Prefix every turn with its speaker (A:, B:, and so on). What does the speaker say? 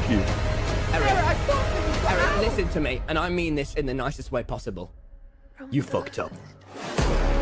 A: Thank you.
B: Eric, listen to me, and I mean this in the nicest way possible. You fucked up.